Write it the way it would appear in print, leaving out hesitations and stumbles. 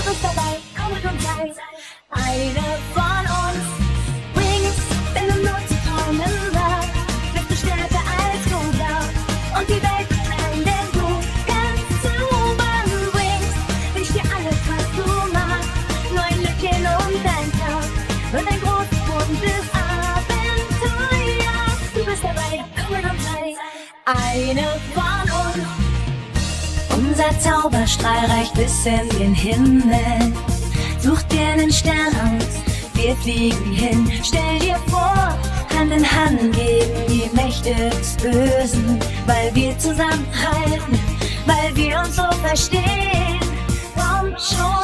bist dabei, komm und sei eine von uns. Wings, wenn du nur zu träumen wagst, bist du stärker als du glaubst. Und die Welt ist klein, denn du kannst zaubern. Wings, wünsch dir alles, was du magst. Nur ein Lückchen und ein Tag und ein großes, buntes Abenteuer. Du bist dabei, komm und sei eine von uns. Unser Zauberstrahl reicht bis in den Himmel. Such dir einen Stern aus, wir fliegen hin. Stell dir vor, Hand in Hand gegen die Mächte des Bösen. Weil wir zusammenhalten, weil wir uns so verstehen. Komm schon.